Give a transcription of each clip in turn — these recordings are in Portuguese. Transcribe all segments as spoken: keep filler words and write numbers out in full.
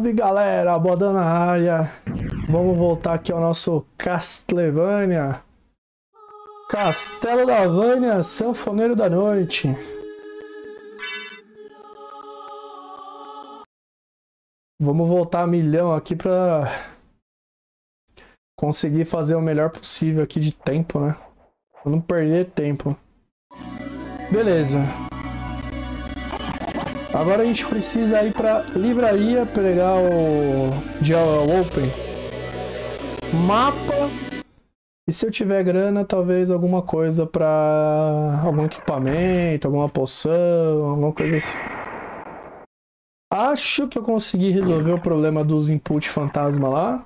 Salve galera, Bodão na área. Vamos voltar aqui ao nosso Castlevania. Castelo da Vânia, Sanfoneiro da Noite. Vamos voltar a milhão aqui pra conseguir fazer o melhor possível aqui de tempo, né? Pra não perder tempo. Beleza. Agora a gente precisa ir pra livraria pegar o Gel Open. Mapa. E se eu tiver grana, talvez alguma coisa pra algum equipamento, alguma poção, alguma coisa assim. Acho que eu consegui resolver o problema dos input fantasma lá.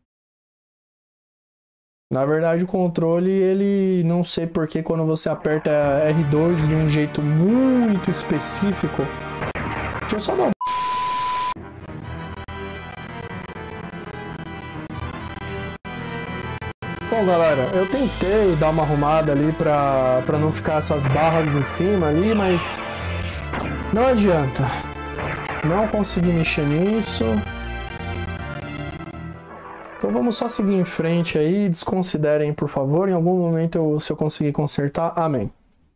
Na verdade o controle, ele não sei porque quando você aperta R dois de um jeito muito específico. Deixa eu só dar um... Bom galera, eu tentei dar uma arrumada ali pra, pra não ficar essas barras em cima ali, mas não adianta. Não consegui mexer nisso. Então vamos só seguir em frente aí, desconsiderem por favor, em algum momento eu, se eu conseguir consertar, amém.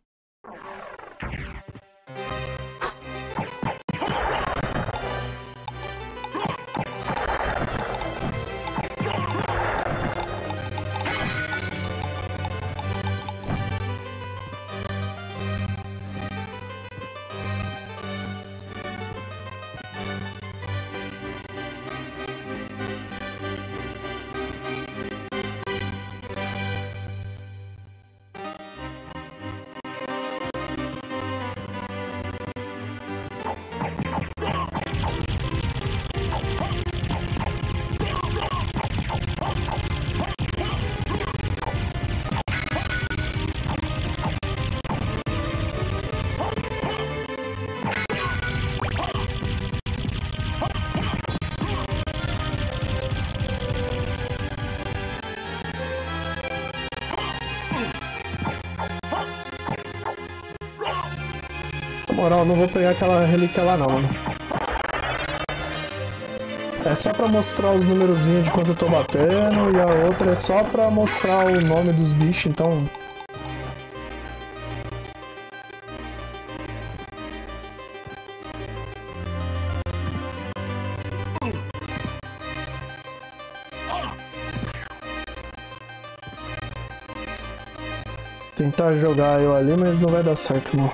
Na moral, não vou pegar aquela relíquia lá não, mano. É só pra mostrar os numerozinhos de quanto eu tô batendo, e a outra é só pra mostrar o nome dos bichos, então... Tentar jogar eu ali, mas não vai dar certo não.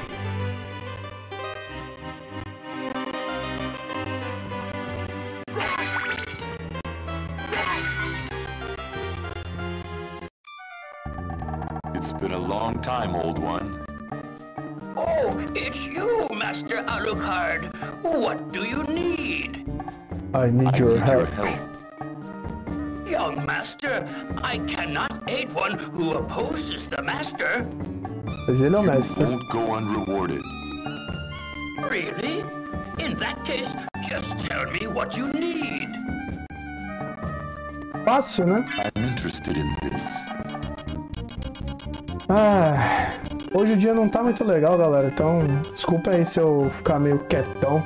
It's been a long time, old one. Oh, it's you, Master Alucard. What do you need? I need your I need help. your help. Young Master, I cannot aid one who opposes the Master. Mas ele é o mestre. Won't go unrewarded. Really? In that case, just tell me what you need. Fácil, né? I'm interested in this. Ah, hoje o dia não tá muito legal, galera, então desculpa aí se eu ficar meio quietão.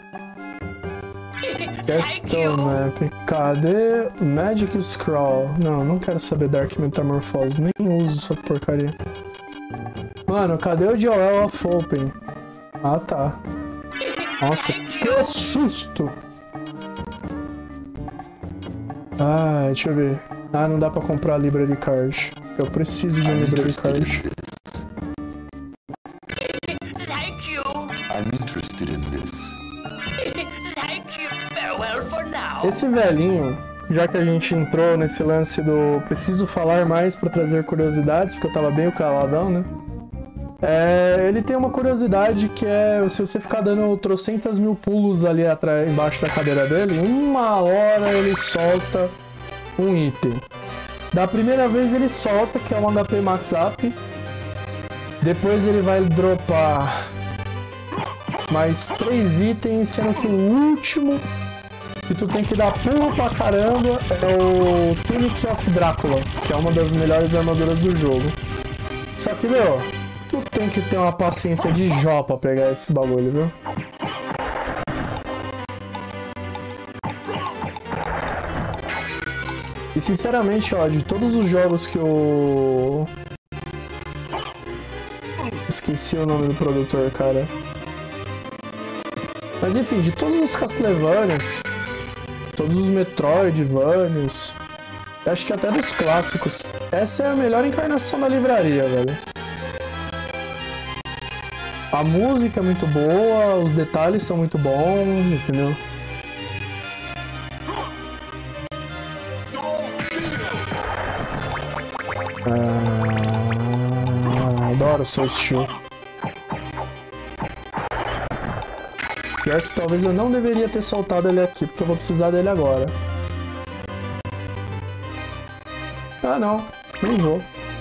Questão Map, cadê Magic Scroll? Não, não quero saber Dark Metamorphose, nem uso essa porcaria. Mano, cadê o Joel of Open? Ah, tá. Nossa, que susto! Ah, deixa eu ver. Ah, não dá pra comprar Library Card. Eu preciso de um Library Card. Thank you. I'm interested in this. Thank you. Farewell for now. Esse velhinho, já que a gente entrou nesse lance do preciso falar mais pra trazer curiosidades, porque eu tava bem o caladão, né? É, ele tem uma curiosidade que é, se você ficar dando trocentas mil pulos ali atrás, embaixo da cadeira dele, uma hora ele solta um item. Da primeira vez ele solta, que é um H P Max Up. Depois ele vai dropar mais três itens, sendo que o último que tu tem que dar pulo pra caramba é o Tunic of Drácula, que é uma das melhores armaduras do jogo. Só que, meu, tu tem que ter uma paciência de Jó pra pegar esse bagulho, viu? E sinceramente, ó, de todos os jogos que eu... Esqueci o nome do produtor, cara. Mas enfim, de todos os Castlevanias, todos os Metroidvanias, acho que até dos clássicos, essa é a melhor encarnação da livraria, velho. A música é muito boa, os detalhes são muito bons, entendeu? Ah, adoro o seu estilo. Pior que talvez eu não deveria ter soltado ele aqui, porque eu vou precisar dele agora. Ah não, nem vou.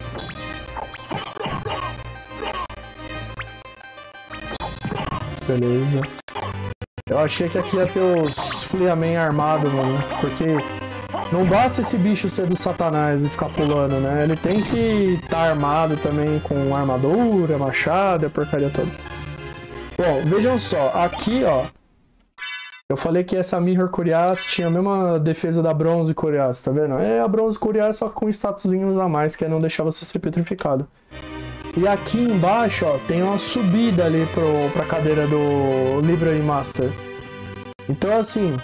Beleza. Eu achei que aqui ia ter os Fleaman armados, mano. Porque não basta esse bicho ser do Satanás e ficar pulando, né? Ele tem que estar tá armado também com armadura, machado, a porcaria toda. Bom, vejam só. Aqui, ó. Eu falei que essa Mirror Curious tinha a mesma defesa da Bronze Curious, tá vendo? É a Bronze Curious só com statusinhos a mais, que é não deixar você ser petrificado. E aqui embaixo, ó, tem uma subida ali pro, pra cadeira do Library Master. Então, assim...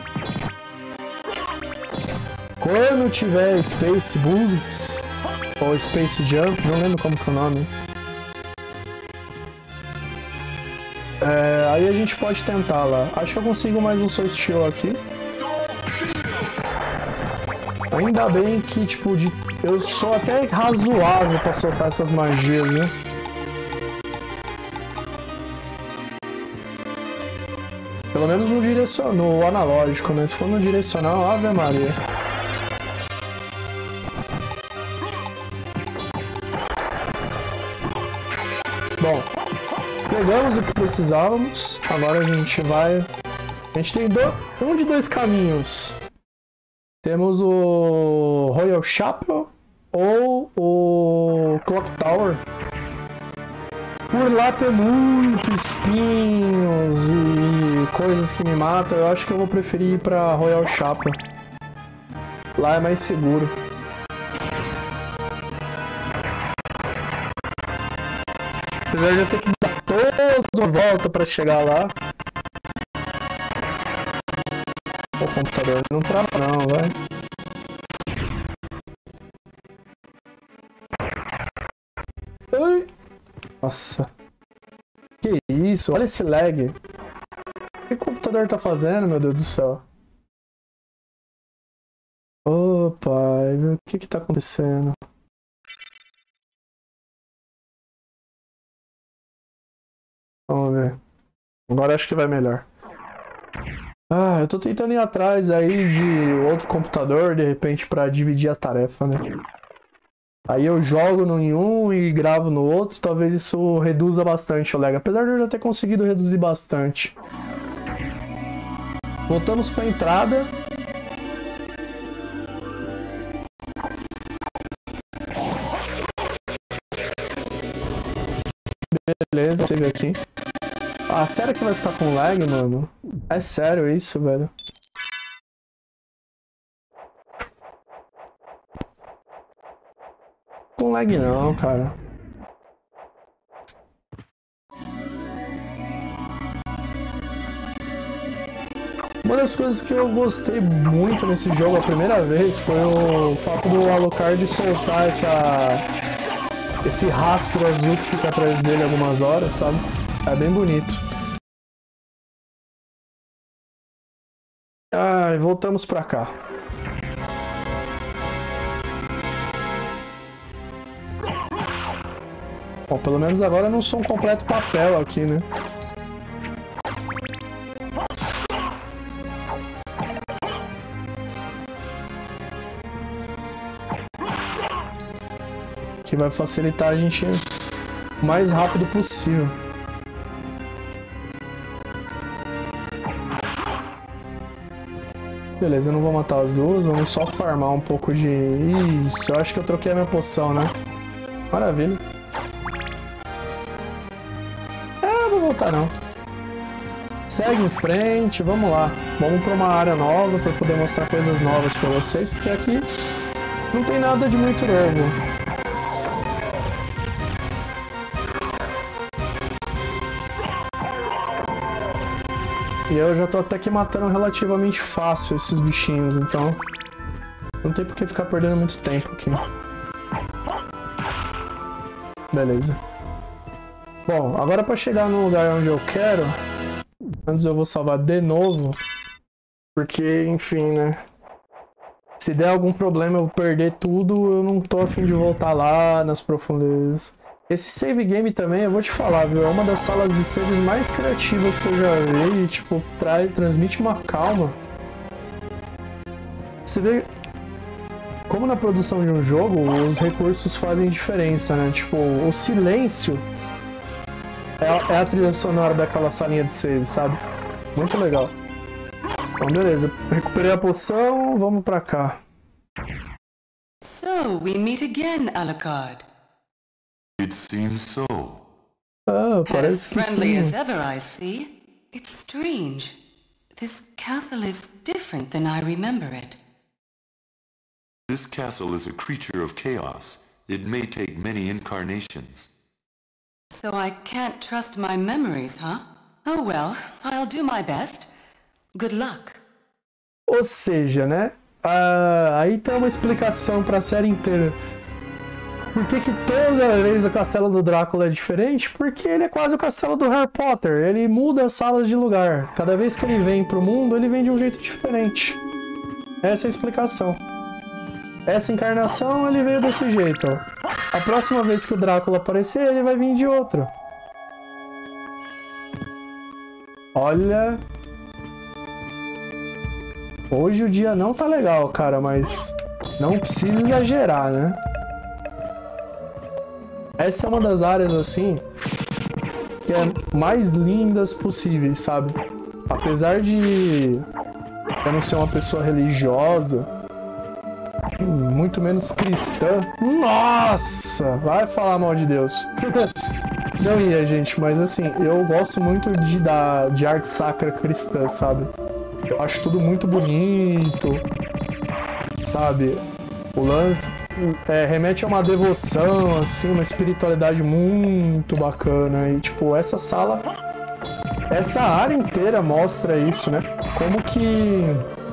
Quando tiver Space Boots, ou Space Jump, não lembro como que é o nome. É, aí a gente pode tentar lá. Acho que eu consigo mais um Soul Steel aqui. Ainda bem que, tipo, de... eu sou até razoável pra soltar essas magias, né? Pelo menos no, direcion... no analógico, né? Se for no direcional, Ave Maria. Bom, pegamos o que precisávamos. Agora a gente vai... A gente tem do... um de dois caminhos. Temos o Royal Chapel ou o Clock Tower. Por lá tem muito espinhos e coisas que me matam. Eu acho que eu vou preferir ir pra Royal Chapel. Lá é mais seguro. Apesar de eu ter que dar toda a volta pra chegar lá. O computador não trava não, vai. Ai. Nossa. Que isso? Olha esse lag. O que o computador tá fazendo, meu Deus do céu? Ô, pai, o que que tá acontecendo? Vamos ver. Agora acho que vai melhor. Ah, eu tô tentando ir atrás aí de outro computador, de repente, pra dividir a tarefa, né? Aí eu jogo no em um e gravo no outro, talvez isso reduza bastante o lag. Apesar de eu já ter conseguido reduzir bastante. Voltamos pra entrada. Beleza, você vê aqui. Ah, sério que vai ficar com lag, mano? É sério isso, velho? Com lag não, cara. Uma das coisas que eu gostei muito nesse jogo a primeira vez foi o fato do Alucard soltar essa... esse rastro azul que fica atrás dele algumas horas, sabe? É bem bonito. Ah, voltamos pra cá. Bom, pelo menos agora eu não sou um completo papel aqui, né? Que vai facilitar a gente o mais rápido possível. Beleza, eu não vou matar as duas, vamos só farmar um pouco de... Isso, eu acho que eu troquei a minha poção, né? Maravilha. É, vou voltar não. Segue em frente, vamos lá. Vamos para uma área nova para poder mostrar coisas novas para vocês, porque aqui Não tem nada de muito novo. E eu já tô até que matando relativamente fácil esses bichinhos, então não tem por que ficar perdendo muito tempo aqui. Beleza. Bom, agora para chegar no lugar onde eu quero, antes eu vou salvar de novo, porque, enfim, né? Se der algum problema eu perder tudo, eu não tô a fim de voltar lá nas profundezas. Esse save game também, eu vou te falar, viu? É uma das salas de saves mais criativas que eu já vi e, tipo, traz, transmite uma calma. Você vê como na produção de um jogo, os recursos fazem diferença, né? Tipo, o silêncio é, é a trilha sonora daquela salinha de save, sabe? Muito legal. Então, beleza. Recuperei a poção, vamos pra cá. So, we meet again, Alucard. It seems so. Ah, parece As que friendly as sim. ever, I see. It's strange. This castle is different than I remember it. This castle is a creature of chaos. It may take many incarnations. So I can't trust my memories, huh? Oh well, I'll do my best. Good luck. Ou seja, né? Ah, aí tem uma explicação pra série inteira. Por que que toda vez o castelo do Drácula é diferente? Porque ele é quase o castelo do Harry Potter. Ele muda as salas de lugar. Cada vez que ele vem pro mundo, ele vem de um jeito diferente. Essa é a explicação. Essa encarnação, ele veio desse jeito, ó. A próxima vez que o Drácula aparecer, ele vai vir de outro. Olha... Hoje o dia não tá legal, cara, mas não precisa exagerar, né? Essa é uma das áreas, assim, que é mais lindas possíveis, sabe? Apesar de eu não ser uma pessoa religiosa, muito menos cristã. Nossa! Vai falar mal de Deus. Não ia, gente, mas assim, eu gosto muito de, da, de arte sacra cristã, sabe? Eu acho tudo muito bonito, sabe? O lance é, remete a uma devoção, assim, uma espiritualidade muito bacana. E, tipo, essa sala, essa área inteira mostra isso, né? Como que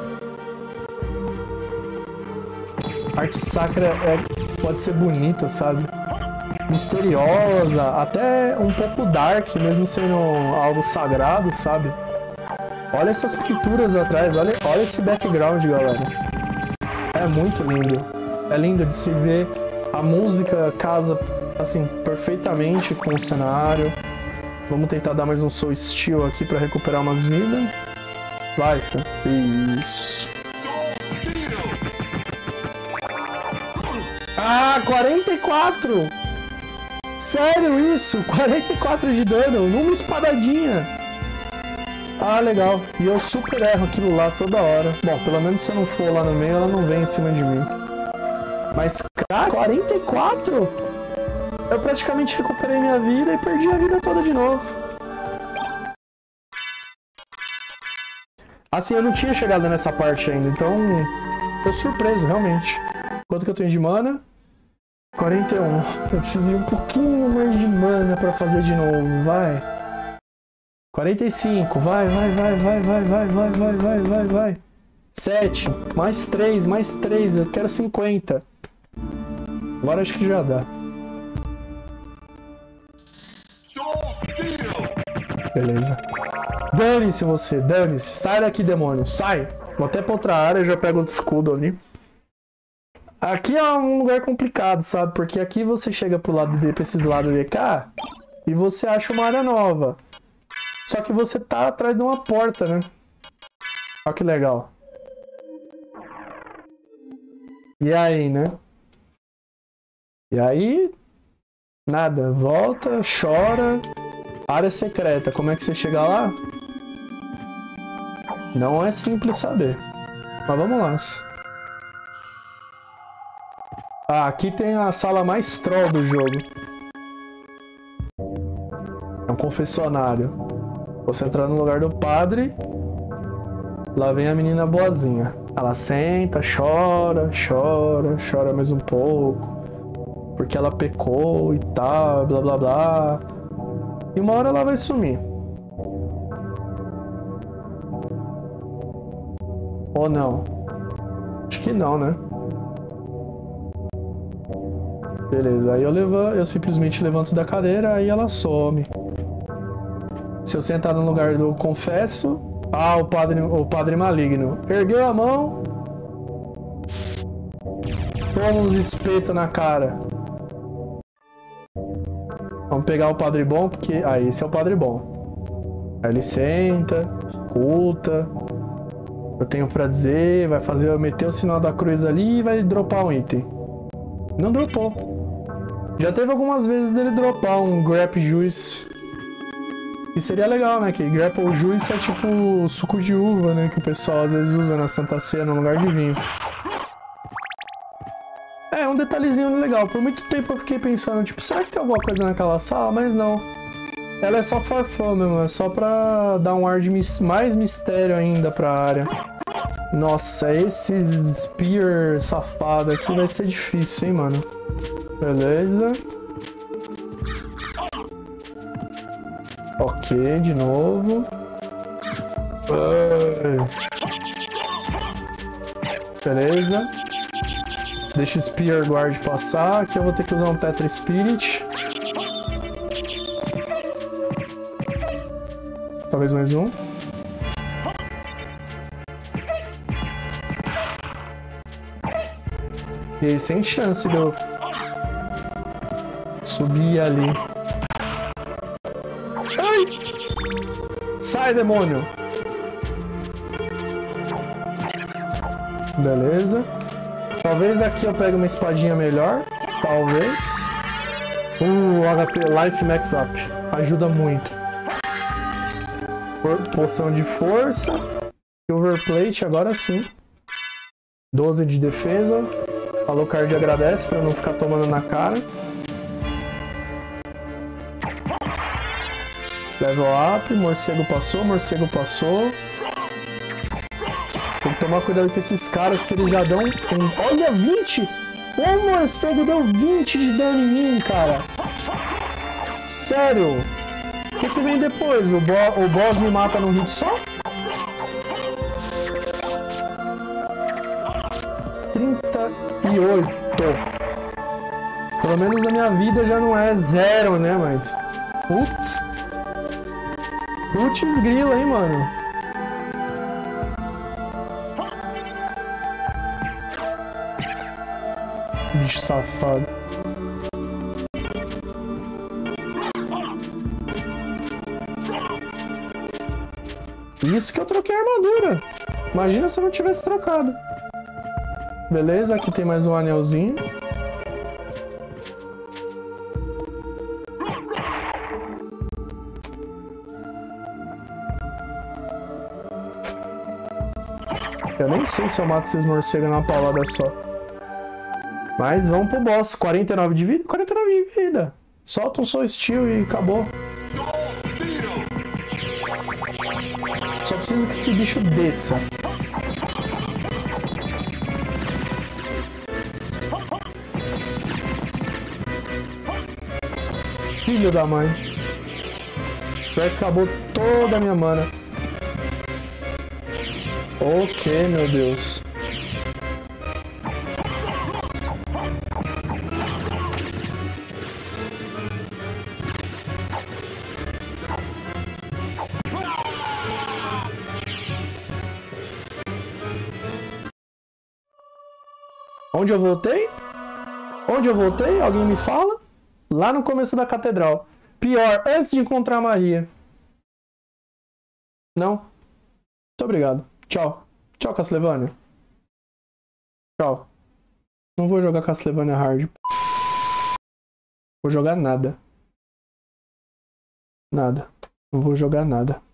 a arte sacra é, pode ser bonita, sabe? Misteriosa, até um pouco dark, mesmo sendo algo sagrado, sabe? Olha essas pinturas atrás, olha, olha esse background, galera. É muito lindo. É lindo de se ver. A música casa, assim, perfeitamente com o cenário. Vamos tentar dar mais um soul steel aqui pra recuperar umas vidas. Vai, cara. Isso. Ah, quarenta e quatro! Sério isso? quarenta e quatro de dano numa espadadinha. Ah, legal. E eu super erro aquilo lá toda hora. Bom, pelo menos se eu não for lá no meio, ela não vem em cima de mim. Mas, cara, quarenta e quatro? Eu praticamente recuperei minha vida e perdi a vida toda de novo. Assim, eu não tinha chegado nessa parte ainda, então tô surpreso, realmente. Quanto que eu tenho de mana? quarenta e um. Eu preciso de um pouquinho mais de mana pra fazer de novo, vai. quarenta e cinco, vai, vai, vai, vai, vai, vai, vai, vai, vai, vai, vai. sete, mais três, mais três, eu quero cinquenta. Agora acho que já dá. Beleza. Dane-se você, dane-se. Sai daqui, demônio, sai. Vou até pra outra área, já pego outro escudo ali. Aqui é um lugar complicado, sabe? Porque aqui você chega pro lado de pra esses lados de cá e você acha uma área nova. Só que você tá atrás de uma porta, né? Olha que legal. E aí, né? E aí... Nada. Volta, chora. Área secreta. Como é que você chega lá? Não é simples saber. Mas vamos lá. Ah, aqui tem a sala mais troll do jogo. É um confessionário. Você entrar no lugar do padre. Lá vem a menina boazinha. Ela senta, chora, chora, chora mais um pouco. Porque ela pecou e tal, blá blá blá. E uma hora ela vai sumir. Ou não? Acho que não, né? Beleza, aí eu, levo, eu simplesmente levanto da cadeira, aí ela some. Se eu sentar no lugar do confesso... Ah, o padre, o padre maligno. Ergueu a mão. Toma uns espetos na cara. Vamos pegar o padre bom, porque... Ah, esse é o padre bom. Aí ele senta, escuta. Eu tenho pra dizer, vai fazer, meter o sinal da cruz ali e vai dropar um item. Não dropou. Já teve algumas vezes dele dropar um Grapple Juice. E seria legal, né? Que Grapple Juice é tipo suco de uva, né? Que o pessoal às vezes usa na Santa Ceia no lugar de vinho. É, um detalhezinho legal. Por muito tempo eu fiquei pensando, tipo, será que tem alguma coisa naquela sala? Mas não. Ela é só for fun mesmo, é só pra dar um ar de mis mais mistério ainda pra área. Nossa, esse Spear safado aqui vai ser difícil, hein, mano. Beleza. Ok, de novo. Beleza. Deixa o Spear Guard passar. Aqui eu vou ter que usar um Tetra Spirit. Talvez mais um. E aí, sem chance de eu subir ali. Ai! Sai, demônio! Beleza. Talvez aqui eu pegue uma espadinha melhor. Talvez. Uh, H P Life Max Up. Ajuda muito. Poção de força. Silver Plate, agora sim. doze de defesa. Alucard agradece pra eu não ficar tomando na cara. Level up, morcego passou, morcego passou. Tem que tomar cuidado com esses caras, porque eles já dão um... Olha, vinte! O morcego deu vinte de dano em mim, cara. Sério? O que, que vem depois? O, bo o boss me mata num hit só? trinta e oito. Pelo menos a minha vida já não é zero, né? Mas... Putz. Putz grila, hein, mano? Bicho safado. Isso que eu troquei a armadura. Imagina se eu não tivesse trocado. Beleza, aqui tem mais um anelzinho. Eu nem sei se eu mato esses morcegos numa paulada só. Mas vamos pro boss. quarenta e nove de vida? quarenta e nove de vida. Solta um Soul Steel e acabou. Só preciso que esse bicho desça. Filho da mãe. Já acabou toda a minha mana. Ok, meu Deus. Onde eu voltei? Onde eu voltei? Alguém me fala? Lá no começo da catedral. Pior, antes de encontrar a Maria. Não? Muito obrigado. Tchau. Tchau, Castlevania. Tchau. Não vou jogar Castlevania Hard. Vou jogar nada. Nada. Não vou jogar nada.